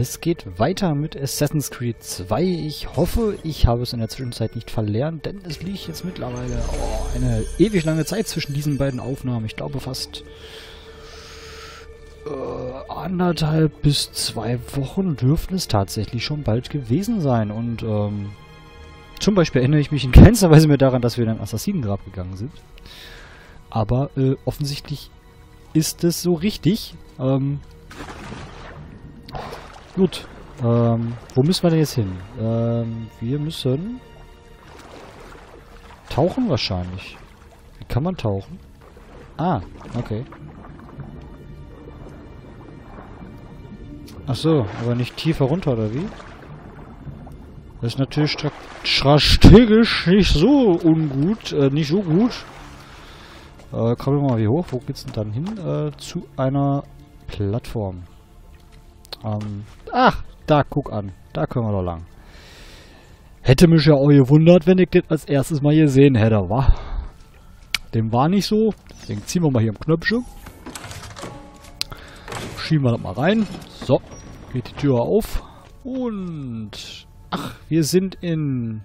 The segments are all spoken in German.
Es geht weiter mit Assassin's Creed 2. Ich hoffe, ich habe es in der Zwischenzeit nicht verlernt, denn es liegt jetzt mittlerweile eine ewig lange Zeit zwischen diesen beiden Aufnahmen. Ich glaube fast 1,5 bis 2 Wochen dürften es tatsächlich schon bald gewesen sein. Und zum Beispiel erinnere ich mich in keinster Weise mehr daran, dass wir in ein Assassinengrab gegangen sind. Aber offensichtlich ist es so richtig. Gut. Wo müssen wir denn jetzt hin? Wir müssen tauchen wahrscheinlich. Wie kann man tauchen? Ah, okay. Ach so, aber nicht tiefer runter, oder wie? Das ist natürlich strategisch nicht so ungut, nicht so gut. Kommen wir mal wie hoch. Wo geht's denn dann hin? Zu einer Plattform. Ach, da, guck an. Da können wir doch lang. Hätte mich ja auch gewundert, wenn ich das als erstes mal gesehen hätte, wa? Dem war nicht so. Deswegen ziehen wir mal hier am Knöpfchen. Schieben wir das mal rein. So, geht die Tür auf. Und... Ach, wir sind in...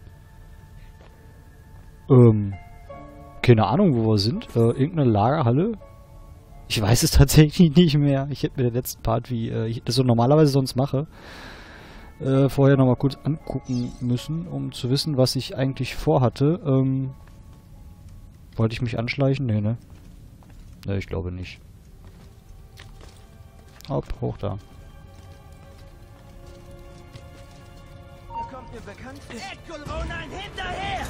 keine Ahnung, wo wir sind. Irgendeine Lagerhalle. Ich weiß es tatsächlich nicht mehr. Ich hätte mir den letzten Part, wie ich das so normalerweise sonst mache, vorher nochmal kurz angucken müssen, um zu wissen, was ich eigentlich vorhatte. Wollte ich mich anschleichen? Nee, ne? Ne, ich glaube nicht. Hopp, hoch da. Kommt mir bekannt vor. Nein, hinterher!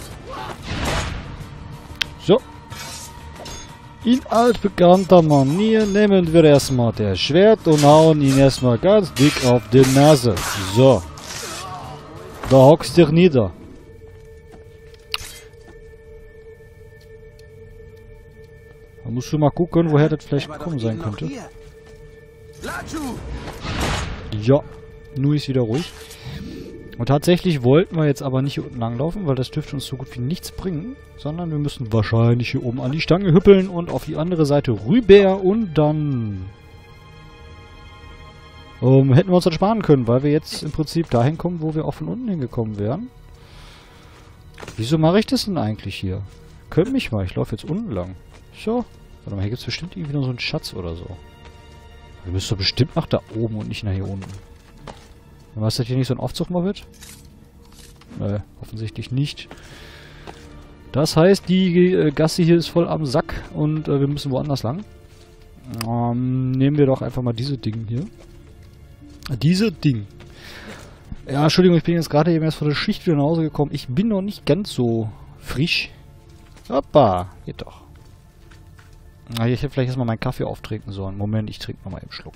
So. In altbekannter Manier nehmen wir erstmal das Schwert und hauen ihn erstmal ganz dick auf die Nase. So. Da hockst du dich nieder. Da musst du mal gucken, woher das vielleicht gekommen sein könnte. Ja, Nu ist wieder ruhig. Und tatsächlich wollten wir jetzt aber nicht hier unten langlaufen, weil das dürfte uns so gut wie nichts bringen, sondern wir müssen wahrscheinlich hier oben an die Stange hüppeln und auf die andere Seite rüber und dann hätten wir uns das sparen können, weil wir jetzt im Prinzip dahin kommen, wo wir auch von unten hingekommen wären. Wieso mache ich das denn eigentlich hier? Könnt mich mal, ich laufe jetzt unten lang. So, warte mal, hier gibt es bestimmt irgendwie noch so einen Schatz oder so. Wir müssen doch bestimmt nach da oben und nicht nach hier unten. Was, dass hier nicht so ein Aufzug mal wird? Offensichtlich nicht. Das heißt, die Gasse hier ist voll am Sack und wir müssen woanders lang. Nehmen wir doch einfach mal diese Ding hier. Diese Ding. Ja, Entschuldigung, ich bin jetzt gerade eben erst von der Schicht wieder nach Hause gekommen. Ich bin noch nicht ganz so frisch. Hoppa, geht doch. Ich hätte vielleicht erstmal meinen Kaffee auftrinken sollen. Moment, ich trinke nochmal einen Schluck.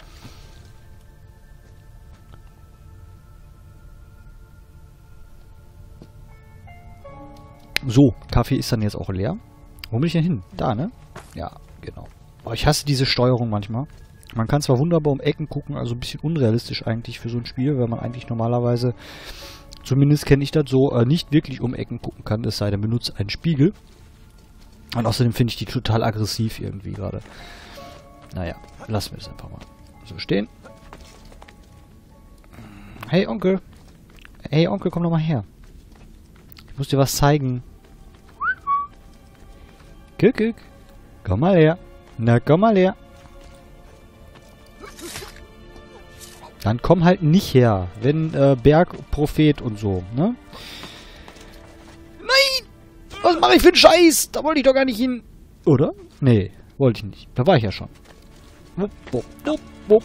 So, Kaffee ist dann jetzt auch leer. Wo bin ich denn hin? Da, ne? Ja, genau. Oh, ich hasse diese Steuerung manchmal. Man kann zwar wunderbar um Ecken gucken, also ein bisschen unrealistisch eigentlich für so ein Spiel, weil man eigentlich normalerweise, zumindest kenne ich das so, nicht wirklich um Ecken gucken kann, es sei denn, benutzt einen Spiegel. Und außerdem finde ich die total aggressiv irgendwie gerade. Naja, lassen wir es einfach mal so stehen. Hey Onkel. Hey Onkel, komm doch mal her. Ich muss dir was zeigen. Kuckuck. Komm mal her. Na, komm mal her. Dann komm halt nicht her, wenn Bergprophet und so, ne? Nein! Was mache ich für einen Scheiß? Da wollte ich doch gar nicht hin. Oder? Nee, wollte ich nicht. Da war ich ja schon. Wupp, wupp, wupp, wupp.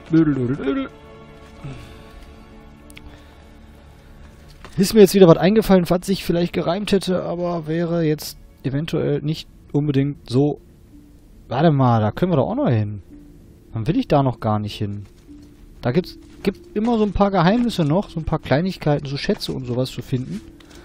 Ist mir jetzt wieder was eingefallen, was sich vielleicht gereimt hätte, aber wäre jetzt eventuell nicht unbedingt so... Warte mal, da können wir doch auch noch hin. Dann will ich da noch gar nicht hin. Da gibt immer so ein paar Geheimnisse noch, so ein paar Kleinigkeiten, so Schätze und sowas zu finden.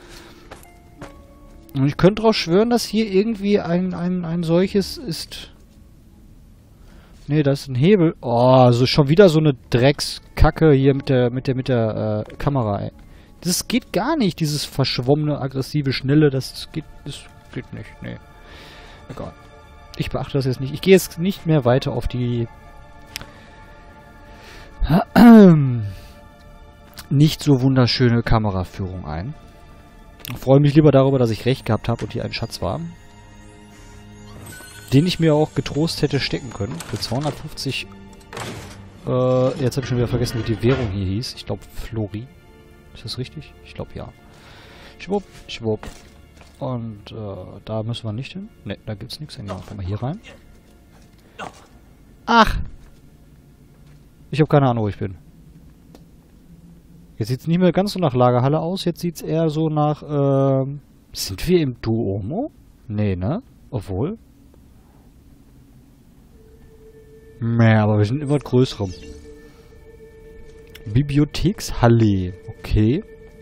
Und ich könnte drauf schwören, dass hier irgendwie ein solches ist... Nee, das ist ein Hebel. Oh, so schon wieder so eine Dreckskacke hier mit der Kamera, ey. Das geht gar nicht, dieses verschwommene, aggressive, schnelle, das geht nicht, nee. Egal. Ich beachte das jetzt nicht. Ich gehe jetzt nicht mehr weiter auf die nicht so wunderschöne Kameraführung ein. Ich freue mich lieber darüber, dass ich recht gehabt habe und hier ein Schatz war. Den ich mir auch getrost hätte stecken können. Für 250... jetzt habe ich schon wieder vergessen, wie die Währung hier hieß. Ich glaube Flori. Ist das richtig? Ich glaube ja. Schwupp, schwupp. Und da müssen wir nicht hin. Ne, da gibt's nichts. Dann gehen wir mal hier rein. Ach! Ich habe keine Ahnung, wo ich bin. Jetzt sieht es nicht mehr ganz so nach Lagerhalle aus. Jetzt sieht es eher so nach... sind wir im Duomo? Nee, ne? Obwohl... Nee, aber wir sind immer größerem. Bibliothekshalle. Okay.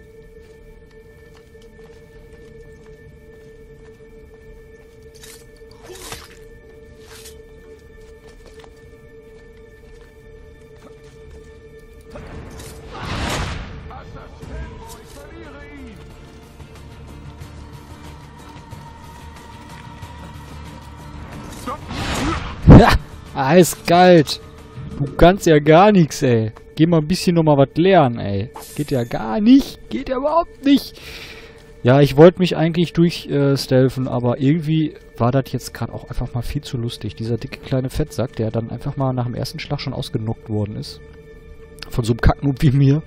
Ja, eiskalt. Du kannst ja gar nichts, ey. Geh mal ein bisschen nochmal was lernen, ey. Geht ja gar nicht. Geht ja überhaupt nicht. Ja, ich wollte mich eigentlich durchstealthen, aber irgendwie war das jetzt gerade auch einfach mal viel zu lustig. Dieser dicke kleine Fettsack, der dann einfach mal nach dem ersten Schlag schon ausgenockt worden ist. Von so einem Kacknoob wie mir.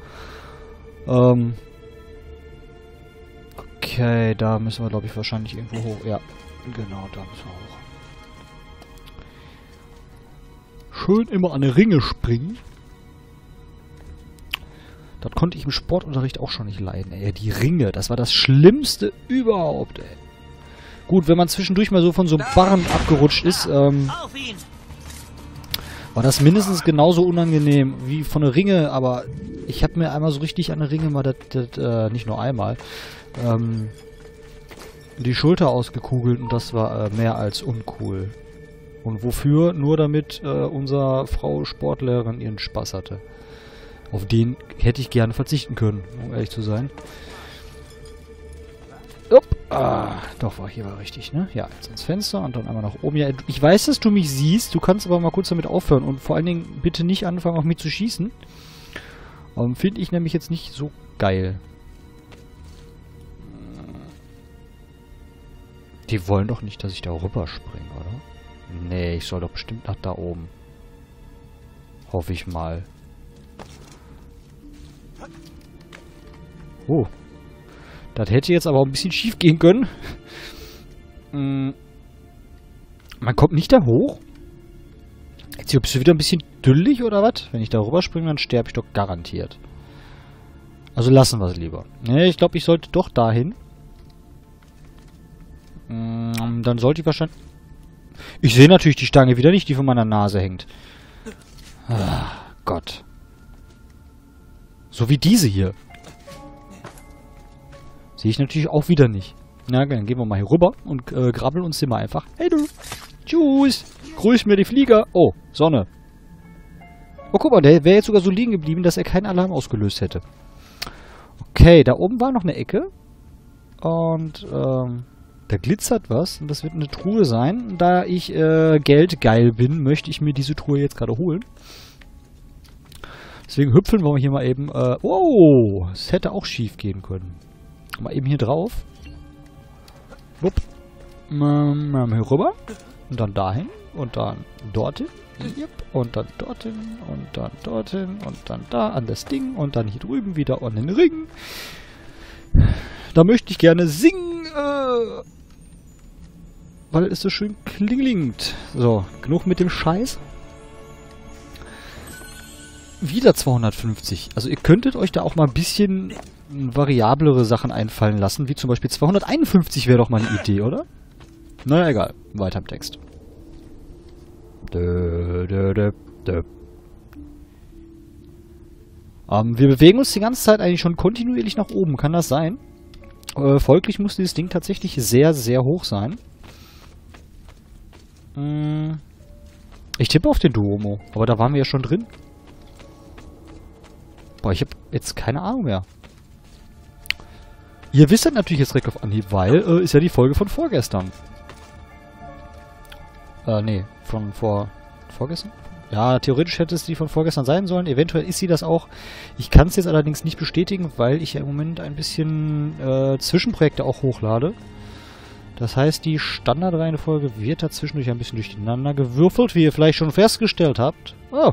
Okay, da müssen wir, glaube ich, wahrscheinlich irgendwo hoch. Ja, genau, da müssen wir hoch. Schön immer an die Ringe springen. Das konnte ich im Sportunterricht auch schon nicht leiden, ey. Die Ringe, das war das Schlimmste überhaupt, ey. Gut, wenn man zwischendurch mal so von so einem Barren abgerutscht ist, war das mindestens genauso unangenehm wie von der Ringe, aber ich habe mir einmal so richtig an der Ringe mal nicht nur einmal, die Schulter ausgekugelt und das war mehr als uncool. Und wofür? Nur damit unsere Frau Sportlehrerin ihren Spaß hatte. Auf den hätte ich gerne verzichten können, um ehrlich zu sein. Upp. Ah, doch, hier war richtig, ne? Ja, jetzt ins Fenster und dann einmal nach oben. Ja, ich weiß, dass du mich siehst, du kannst aber mal kurz damit aufhören und vor allen Dingen bitte nicht anfangen, auf mich zu schießen. Finde ich nämlich jetzt nicht so geil. Die wollen doch nicht, dass ich da rüber springe, oder? Nee, ich soll doch bestimmt nach da oben. Hoffe ich mal. Oh. Das hätte jetzt aber auch ein bisschen schief gehen können. Man kommt nicht da hoch? Jetzt bist du wieder ein bisschen düllig oder was? Wenn ich da rüberspringe, dann sterbe ich doch garantiert. Also lassen wir es lieber. Nee, ich glaube, ich sollte doch dahin. Dann sollte ich wahrscheinlich... Ich sehe natürlich die Stange wieder nicht, die von meiner Nase hängt. Ah, Gott. So wie diese hier. Sehe ich natürlich auch wieder nicht. Na, dann gehen wir mal hier rüber und grabbeln uns den mal einfach. Hey du! Tschüss! Grüß mir die Flieger! Oh, Sonne. Oh, guck mal, der wäre jetzt sogar so liegen geblieben, dass er keinen Alarm ausgelöst hätte. Okay, da oben war noch eine Ecke. Und, da glitzert was. Und das wird eine Truhe sein. Da ich geldgeil bin, möchte ich mir diese Truhe jetzt gerade holen. Deswegen hüpfeln wir hier mal eben. Wow! Das hätte auch schief gehen können. Mal eben hier drauf. Wupp. Hier rüber. Und dann dahin. Und dann dorthin. Yep. Und dann dorthin. Und dann dorthin. Und dann da an das Ding. Und dann hier drüben wieder an den Ring. Da möchte ich gerne singen. Weil es so schön klingelingt. So, genug mit dem Scheiß. Wieder 250. Also ihr könntet euch da auch mal ein bisschen variablere Sachen einfallen lassen, wie zum Beispiel 251 wäre doch mal eine Idee, oder? Naja, egal. Weiter im Text. Wir bewegen uns die ganze Zeit eigentlich schon kontinuierlich nach oben. Kann das sein? Folglich muss dieses Ding tatsächlich sehr, sehr hoch sein. Ich tippe auf den Duomo, aber da waren wir ja schon drin. Boah, ich habe jetzt keine Ahnung mehr. Ihr wisst das natürlich jetzt direkt auf Anhieb, weil ist ja die Folge von vorgestern. Nee, von vorgestern? Ja, theoretisch hätte es die von vorgestern sein sollen. Eventuell ist sie das auch. Ich kann es jetzt allerdings nicht bestätigen, weil ich ja im Moment ein bisschen Zwischenprojekte auch hochlade. Das heißt, die Standardreihenfolge wird dazwischendurch ein bisschen durcheinander gewürfelt, wie ihr vielleicht schon festgestellt habt. Oh.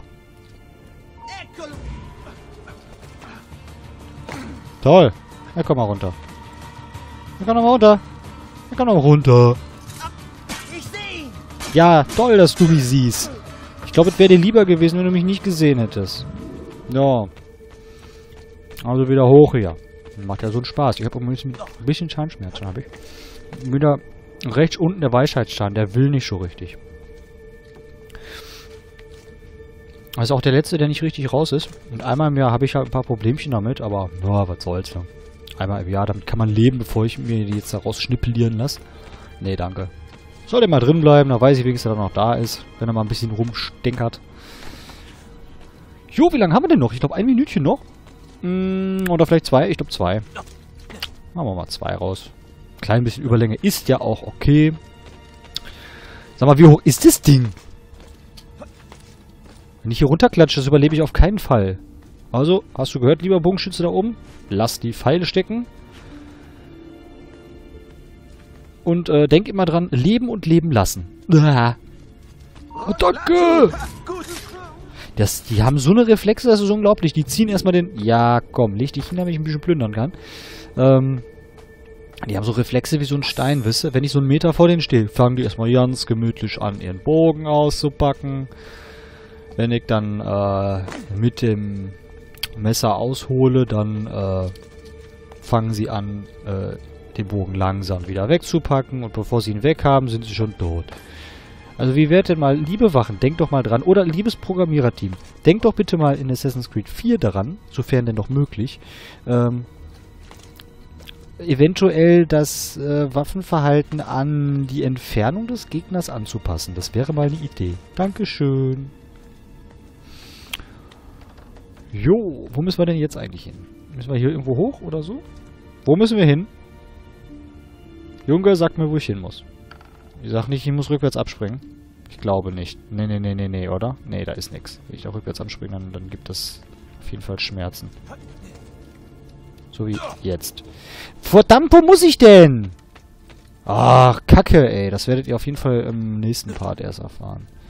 Toll. Ja, komm mal runter. Ja, komm mal runter. Ja, komm mal runter. Ich sehe ihn! Ja, toll, dass du mich siehst. Ich glaube, es wäre dir lieber gewesen, wenn du mich nicht gesehen hättest. Ja. Also wieder hoch hier. Macht ja so einen Spaß. Ich habe ein bisschen Zahnschmerzen, habe ich. Wieder rechts unten der Weisheitszahn. Der will nicht so richtig. Das ist auch der letzte, der nicht richtig raus ist. Und einmal im Jahr habe ich halt ein paar Problemchen damit, aber ja, was soll's. Ne? Einmal im Jahr, damit kann man leben, bevor ich mir die jetzt da rausschnippelieren lasse. Nee, danke. Soll der mal drin bleiben, da weiß ich wenigstens, dass er noch da ist, wenn er mal ein bisschen rumstenkert. Jo, wie lange haben wir denn noch? Ich glaube, 1 Minütchen noch. Oder vielleicht 2. Ich glaube 2. Machen wir mal 2 raus. Klein bisschen Überlänge ist ja auch okay. Sag mal, wie hoch ist das Ding? Wenn ich hier runterklatsche, das überlebe ich auf keinen Fall. Also, hast du gehört, lieber Bogenschütze da oben? Lass die Pfeile stecken. Und denk immer dran, leben und leben lassen. Ah. Oh, danke! Die haben so eine Reflexe, das ist unglaublich. Die ziehen erstmal den... Ja, komm, leg dich hin, damit ich ein bisschen plündern kann. Die haben so Reflexe wie so ein Stein, wisst ihr? Wenn ich so einen Meter vor denen stehe, fangen die erstmal ganz gemütlich an, ihren Bogen auszupacken. Wenn ich dann mit dem Messer aushole, dann fangen sie an, den Bogen langsam wieder wegzupacken. Und bevor sie ihn weg haben, sind sie schon tot. Also wie wäre denn mal, liebe Wachen, denkt doch mal dran. Oder liebes Programmiererteam, denkt doch bitte mal in Assassin's Creed 4 daran, sofern denn noch möglich, eventuell das Waffenverhalten an die Entfernung des Gegners anzupassen. Das wäre mal eine Idee. Dankeschön. Jo, wo müssen wir denn jetzt eigentlich hin? Müssen wir hier irgendwo hoch oder so? Wo müssen wir hin? Junge, sag mir, wo ich hin muss. Ich sag nicht, ich muss rückwärts abspringen. Ich glaube nicht. Nee, oder? Nee, da ist nichts. Wenn ich da rückwärts abspringe, dann gibt es auf jeden Fall Schmerzen. So wie jetzt. Verdammt, wo muss ich denn? Ach, Kacke, ey. Das werdet ihr auf jeden Fall im nächsten Part erst erfahren.